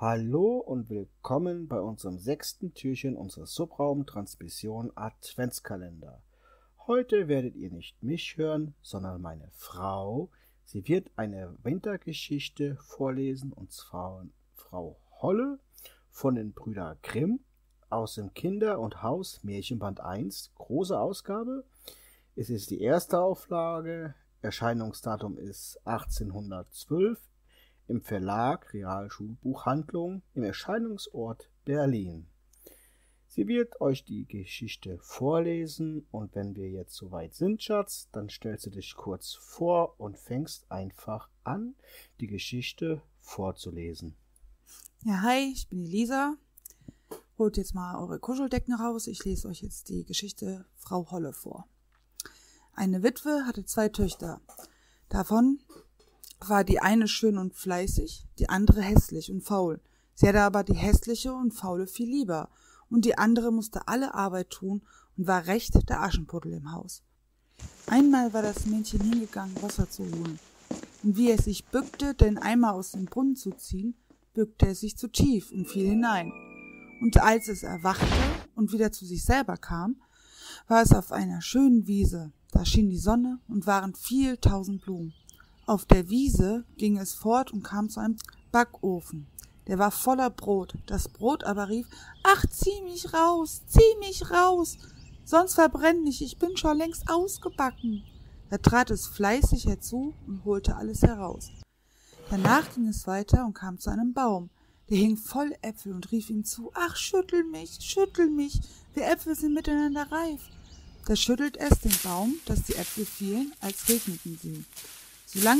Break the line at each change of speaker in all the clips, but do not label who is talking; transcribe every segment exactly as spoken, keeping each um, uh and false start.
Hallo und willkommen bei unserem sechsten Türchen unseres Subraum-Transmission Adventskalender. Heute werdet ihr nicht mich hören, sondern meine Frau. Sie wird eine Wintergeschichte vorlesen, und zwar Frau Holle von den Brüder Grimm aus dem Kinder- und Haus Märchenband eins, große Ausgabe. Es ist die erste Auflage, Erscheinungsdatum ist achtzehnhundertzwölf. Im Verlag Realschulbuchhandlung im Erscheinungsort Berlin. Sie wird euch die Geschichte vorlesen, und wenn wir jetzt soweit sind, Schatz, dann stellst du dich kurz vor und fängst einfach an, die Geschichte vorzulesen.
Ja, hi, ich bin die Lisa. Holt jetzt mal eure Kuscheldecken raus. Ich lese euch jetzt die Geschichte Frau Holle vor. Eine Witwe hatte zwei Töchter. Davon war die eine schön und fleißig, die andere hässlich und faul. Sie hatte aber die hässliche und faule viel lieber, und die andere musste alle Arbeit tun und war recht der Aschenputtel im Haus. Einmal war das Mädchen hingegangen, Wasser zu holen, und wie es sich bückte, den Eimer aus dem Brunnen zu ziehen, bückte es sich zu tief und fiel hinein. Und als es erwachte und wieder zu sich selber kam, war es auf einer schönen Wiese. Da schien die Sonne und waren viel tausend Blumen. Auf der Wiese ging es fort und kam zu einem Backofen. Der war voller Brot. Das Brot aber rief: »Ach, zieh mich raus, zieh mich raus, sonst verbrenne ich, ich bin schon längst ausgebacken.« Da trat es fleißig herzu und holte alles heraus. Danach ging es weiter und kam zu einem Baum. Der hing voll Äpfel und rief ihm zu: »Ach, schüttel mich, schüttel mich, wir Äpfel sind miteinander reif.« Da schüttelt es den Baum, dass die Äpfel fielen, als regneten sie, so lang,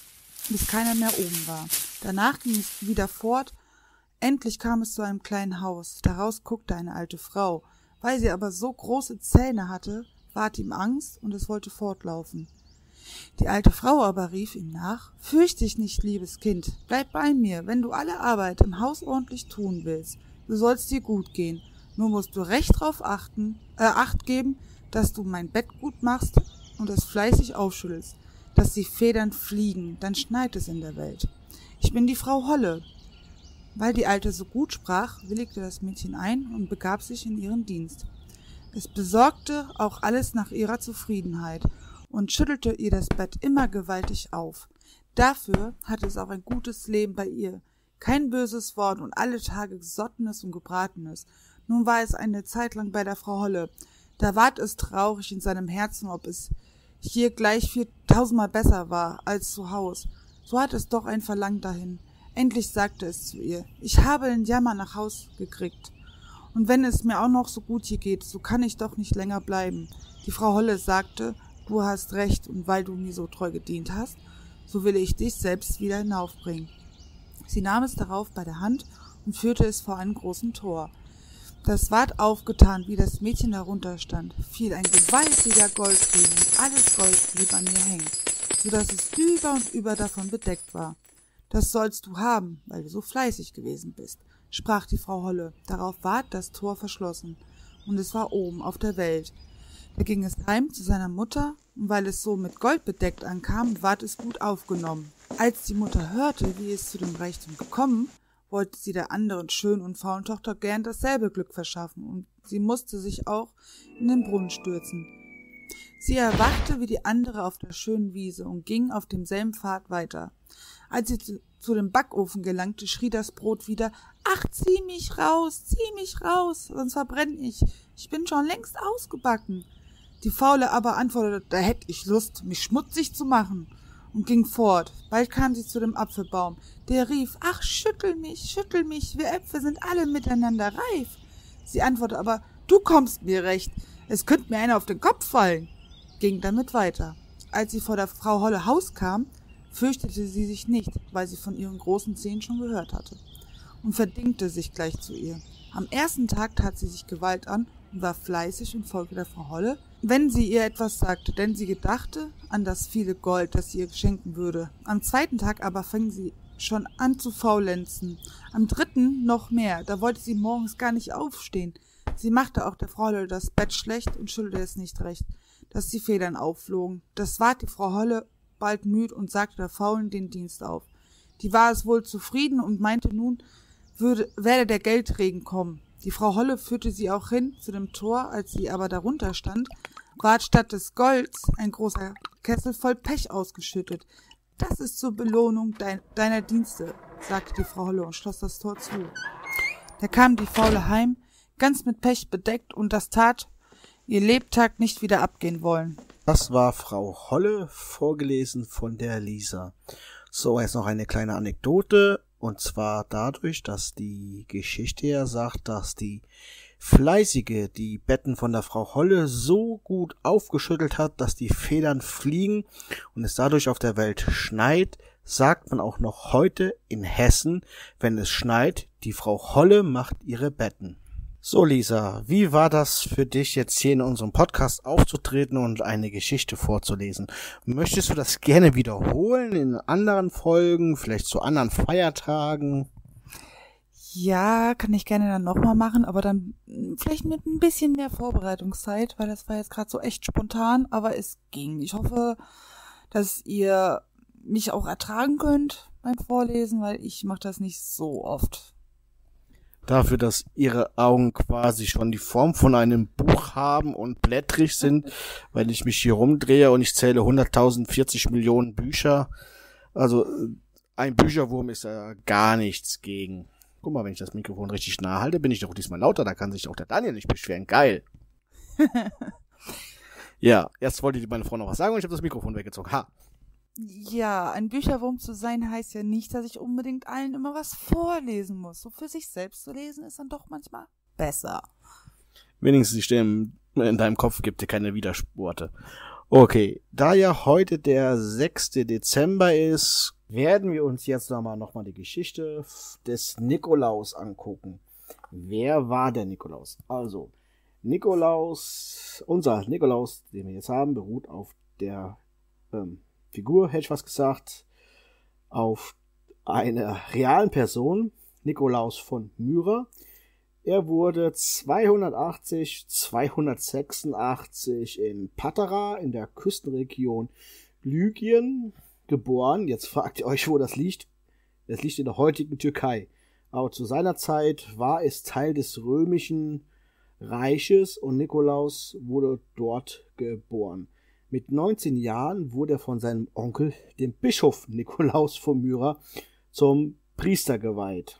bis keiner mehr oben war. Danach ging es wieder fort. Endlich kam es zu einem kleinen Haus. Daraus guckte eine alte Frau. Weil sie aber so große Zähne hatte, ward ihm Angst, und es wollte fortlaufen. Die alte Frau aber rief ihm nach: »Fürcht dich nicht, liebes Kind, bleib bei mir, wenn du alle Arbeit im Haus ordentlich tun willst. Du sollst dir gut gehen. Nur musst du recht drauf achten, äh, Acht geben, dass du mein Bett gut machst und es fleißig aufschüttelst, dass die Federn fliegen, dann schneit es in der Welt. Ich bin die Frau Holle.« Weil die Alte so gut sprach, willigte das Mädchen ein und begab sich in ihren Dienst. Es besorgte auch alles nach ihrer Zufriedenheit und schüttelte ihr das Bett immer gewaltig auf. Dafür hatte es auch ein gutes Leben bei ihr, kein böses Wort und alle Tage Gesottenes und Gebratenes. Nun war es eine Zeit lang bei der Frau Holle. Da ward es traurig in seinem Herzen, ob es hier gleich viel tausendmal besser war als zu Haus. So hatte es doch ein Verlangen dahin. Endlich sagte es zu ihr: »Ich habe den Jammer nach Haus gekriegt. Und wenn es mir auch noch so gut hier geht, so kann ich doch nicht länger bleiben.« Die Frau Holle sagte: »Du hast recht, und weil du mir so treu gedient hast, so will ich dich selbst wieder hinaufbringen.« Sie nahm es darauf bei der Hand und führte es vor einen großen Tor. Das ward aufgetan, wie das Mädchen darunter stand, fiel ein gewaltiger Goldregen, und alles Gold blieb an ihr hängen, so daß es über und über davon bedeckt war. »Das sollst du haben, weil du so fleißig gewesen bist«, sprach die Frau Holle. Darauf ward das Tor verschlossen, und es war oben auf der Welt. Da ging es heim zu seiner Mutter, und weil es so mit Gold bedeckt ankam, ward es gut aufgenommen. Als die Mutter hörte, wie es zu dem Reichtum gekommen, wollte sie der anderen schönen und faulen Tochter gern dasselbe Glück verschaffen, und sie musste sich auch in den Brunnen stürzen. Sie erwachte wie die andere auf der schönen Wiese und ging auf demselben Pfad weiter. Als sie zu, zu dem Backofen gelangte, schrie das Brot wieder: »Ach, zieh mich raus, zieh mich raus, sonst verbrenne ich. Ich bin schon längst ausgebacken.« Die Faule aber antwortete: »Da hätt ich Lust, mich schmutzig zu machen«, und ging fort. Bald kam sie zu dem Apfelbaum. Der rief: »Ach, schüttel mich, schüttel mich, wir Äpfel sind alle miteinander reif.« Sie antwortete aber: »Du kommst mir recht, es könnt mir einer auf den Kopf fallen«, ging damit weiter. Als sie vor der Frau Holle Haus kam, fürchtete sie sich nicht, weil sie von ihren großen Zähnen schon gehört hatte, und verdingte sich gleich zu ihr. Am ersten Tag tat sie sich Gewalt an und war fleißig und folgte der Frau Holle, wenn sie ihr etwas sagte, denn sie gedachte an das viele Gold, das sie ihr schenken würde. Am zweiten Tag aber fing sie schon an zu faulenzen. Am dritten noch mehr, da wollte sie morgens gar nicht aufstehen. Sie machte auch der Frau Holle das Bett schlecht und schüttelte es nicht recht, dass die Federn aufflogen. Das ward die Frau Holle bald müd und sagte der Faulen den Dienst auf. Die war es wohl zufrieden und meinte nun, würde, werde der Geldregen kommen. Die Frau Holle führte sie auch hin zu dem Tor, als sie aber darunter stand, ward statt des Golds ein großer Kessel voll Pech ausgeschüttet. Das ist zur Belohnung dein, deiner Dienste, sagte die Frau Holle und schloss das Tor zu. Da kam die Faule heim, ganz mit Pech bedeckt, und das tat ihr Lebtag nicht wieder abgehen wollen.
Das war Frau Holle, vorgelesen von der Lisa. So, jetzt noch eine kleine Anekdote, und zwar dadurch, dass die Geschichte ja sagt, dass die Fleißige die Betten von der Frau Holle so gut aufgeschüttelt hat, dass die Federn fliegen und es dadurch auf der Welt schneit, sagt man auch noch heute in Hessen, wenn es schneit, die Frau Holle macht ihre Betten. So, Lisa, wie war das für dich, jetzt hier in unserem Podcast aufzutreten und eine Geschichte vorzulesen? Möchtest du das gerne wiederholen in anderen Folgen, vielleicht zu anderen Feiertagen?
Ja, kann ich gerne dann nochmal machen, aber dann vielleicht mit ein bisschen mehr Vorbereitungszeit, weil das war jetzt gerade so echt spontan, aber es ging. Ich hoffe, dass ihr mich auch ertragen könnt beim Vorlesen, weil ich mache das nicht so oft.
Dafür, dass ihre Augen quasi schon die Form von einem Buch haben und blättrig sind, weil ich mich hier rumdrehe und ich zähle hunderttausendvierzig Millionen Bücher. Also ein Bücherwurm ist ja gar nichts gegen. Guck mal, wenn ich das Mikrofon richtig nah halte, bin ich doch diesmal lauter, da kann sich auch der Daniel nicht beschweren. Geil. Ja, erst wollte die meine Frau noch was sagen und ich habe das Mikrofon weggezogen. Ha.
Ja, ein Bücherwurm zu sein heißt ja nicht, dass ich unbedingt allen immer was vorlesen muss. So für sich selbst zu lesen ist dann doch manchmal besser.
Wenigstens die Stimmen in deinem Kopf gibt dir keine Widerworte. Okay, da ja heute der sechste Dezember ist, werden wir uns jetzt nochmal noch mal die Geschichte des Nikolaus angucken. Wer war der Nikolaus? Also, Nikolaus, unser Nikolaus, den wir jetzt haben, beruht auf der ähm, Figur, hätte ich was gesagt, auf einer realen Person, Nikolaus von Myra. Er wurde zweihundertachtzig, zweihundertsechsundachtzig in Patara in der Küstenregion Lykien geboren. Jetzt fragt ihr euch, wo das liegt. Das liegt in der heutigen Türkei. Aber zu seiner Zeit war es Teil des römischen Reiches und Nikolaus wurde dort geboren. Mit neunzehn Jahren wurde er von seinem Onkel, dem Bischof Nikolaus von Myra, zum Priester geweiht.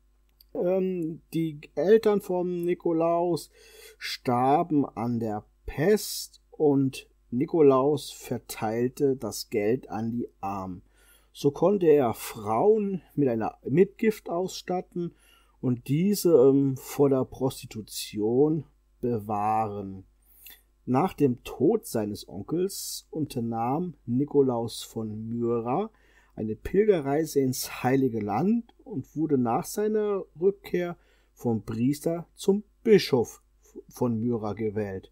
Ähm, die Eltern von Nikolaus starben an der Pest und Nikolaus verteilte das Geld an die Armen. So konnte er Frauen mit einer Mitgift ausstatten und diese ähm, vor der Prostitution bewahren. Nach dem Tod seines Onkels unternahm Nikolaus von Myra eine Pilgerreise ins Heilige Land und wurde nach seiner Rückkehr vom Priester zum Bischof von Myra gewählt.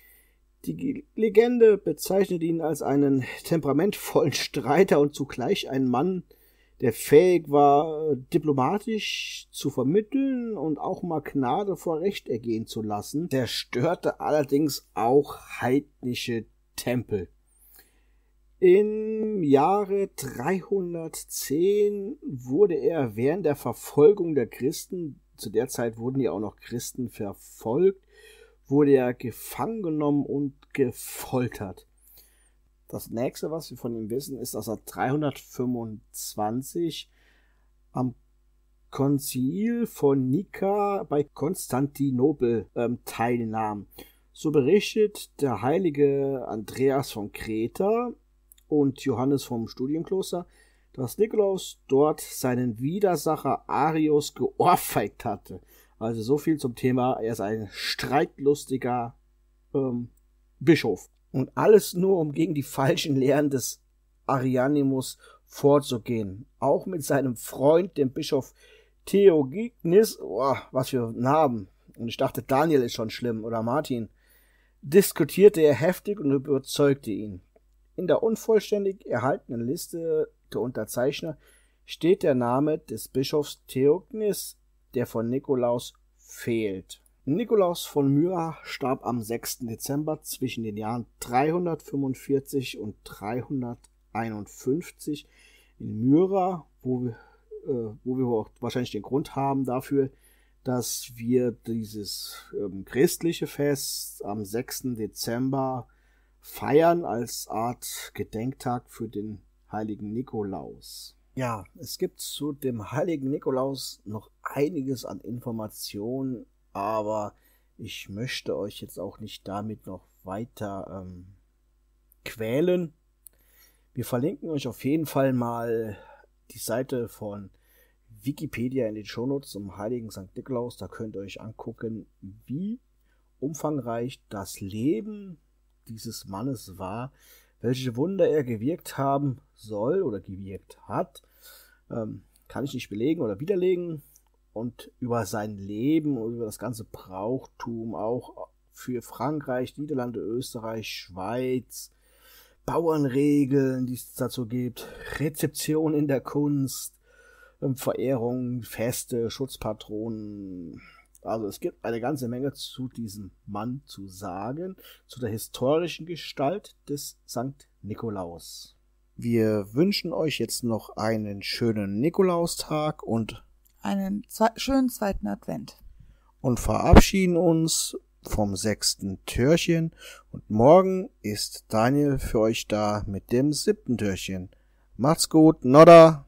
Die Legende bezeichnet ihn als einen temperamentvollen Streiter und zugleich einen Mann, der fähig war, diplomatisch zu vermitteln und auch mal Gnade vor Recht ergehen zu lassen. Der störte allerdings auch heidnische Tempel. Im Jahre dreihundertzehn wurde er während der Verfolgung der Christen, zu der Zeit wurden ja auch noch Christen verfolgt, wurde er gefangen genommen und gefoltert. Das nächste, was wir von ihm wissen, ist, dass er dreihundertfünfundzwanzig am Konzil von Nika bei Konstantinopel ähm, teilnahm. So berichtet der heilige Andreas von Kreta und Johannes vom Studienkloster, dass Nikolaus dort seinen Widersacher Arius geohrfeigt hatte. Also so viel zum Thema, er ist ein streitlustiger ähm, Bischof. Und alles nur, um gegen die falschen Lehren des Arianimus vorzugehen. Auch mit seinem Freund, dem Bischof Theognis, oh, was für Namen. Und ich dachte, Daniel ist schon schlimm, oder Martin. Diskutierte er heftig und überzeugte ihn. In der unvollständig erhaltenen Liste der Unterzeichner steht der Name des Bischofs Theognis, der von Nikolaus fehlt. Nikolaus von Myra starb am sechsten Dezember zwischen den Jahren dreihundertfünfundvierzig und dreihunderteinundfünfzig in Myra, wo äh, wo wir auch wahrscheinlich den Grund haben dafür, dass wir dieses ähm, christliche Fest am sechsten Dezember feiern als Art Gedenktag für den heiligen Nikolaus. Ja, es gibt zu dem heiligen Nikolaus noch einiges an Informationen, aber ich möchte euch jetzt auch nicht damit noch weiter ähm, quälen. Wir verlinken euch auf jeden Fall mal die Seite von Wikipedia in den Shownotes zum heiligen Sankt Nikolaus. Da könnt ihr euch angucken, wie umfangreich das Leben dieses Mannes war, welche Wunder er gewirkt haben soll oder gewirkt hat. Ähm, kann ich nicht belegen oder widerlegen. Und über sein Leben und über das ganze Brauchtum auch für Frankreich, Niederlande, Österreich, Schweiz, Bauernregeln, die es dazu gibt, Rezeption in der Kunst, Verehrung, Feste, Schutzpatronen. Also es gibt eine ganze Menge zu diesem Mann zu sagen, zu der historischen Gestalt des Sankt Nikolaus. Wir wünschen euch jetzt noch einen schönen Nikolaustag und
einen zwe- schönen zweiten Advent.
Und verabschieden uns vom sechsten Türchen. Und morgen ist Daniel für euch da mit dem siebten Türchen. Macht's gut, Nodda!